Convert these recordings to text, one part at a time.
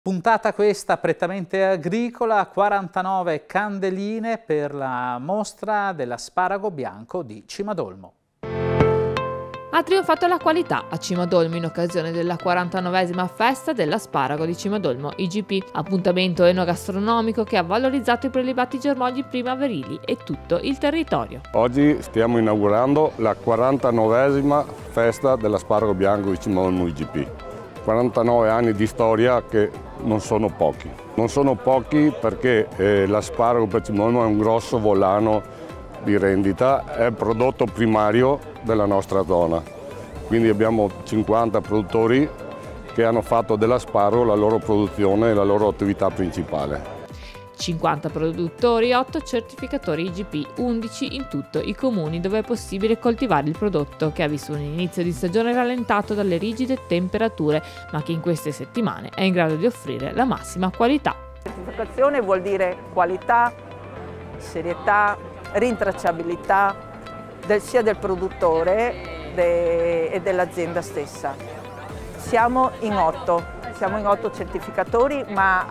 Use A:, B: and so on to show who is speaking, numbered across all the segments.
A: Puntata questa prettamente agricola, 49 candeline per la mostra dell'asparago bianco di Cimadolmo.
B: Ha trionfato la qualità a Cimadolmo in occasione della 49esima festa dell'asparago di Cimadolmo IGP, appuntamento enogastronomico che ha valorizzato i prelibati germogli primaverili e tutto il territorio.
C: Oggi stiamo inaugurando la 49esima festa dell'asparago bianco di Cimadolmo IGP. 49 anni di storia che non sono pochi. Non sono pochi perché l'asparago per Cimadolmo è un grosso volano di rendita, è il prodotto primario della nostra zona. Quindi abbiamo 50 produttori che hanno fatto dell'asparago la loro produzione e la loro attività principale.
B: 50 produttori, 8 certificatori IGP, 11 in tutto i comuni dove è possibile coltivare il prodotto, che ha visto un inizio di stagione rallentato dalle rigide temperature, ma che in queste settimane è in grado di offrire la massima qualità.
D: Certificazione vuol dire qualità, serietà, rintracciabilità sia del produttore e dell'azienda stessa. Siamo in 8 certificatori, ma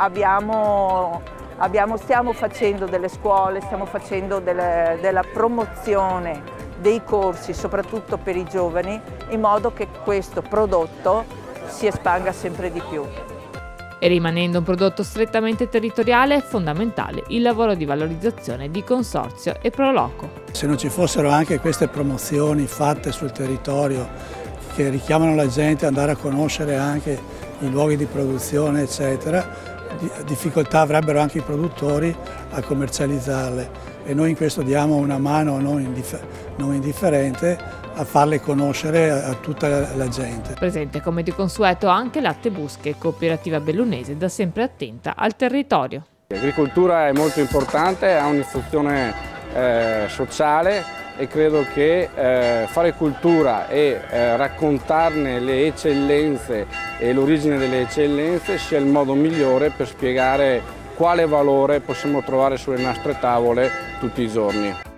D: stiamo facendo delle scuole, stiamo facendo della promozione dei corsi, soprattutto per i giovani, in modo che questo prodotto si espanga sempre di più.
B: E rimanendo un prodotto strettamente territoriale è fondamentale il lavoro di valorizzazione di Consorzio e Proloco.
E: Se non ci fossero anche queste promozioni fatte sul territorio che richiamano la gente ad andare a conoscere anche i luoghi di produzione eccetera, difficoltà avrebbero anche i produttori a commercializzarle e noi in questo diamo una mano non indifferente a farle conoscere a tutta la gente.
B: Presente come di consueto anche Latte Busche, cooperativa bellunese da sempre attenta al territorio.
F: L'agricoltura è molto importante, ha un'istruzione sociale e credo che fare cultura e raccontarne le eccellenze e l'origine delle eccellenze sia il modo migliore per spiegare quale valore possiamo trovare sulle nostre tavole tutti i giorni.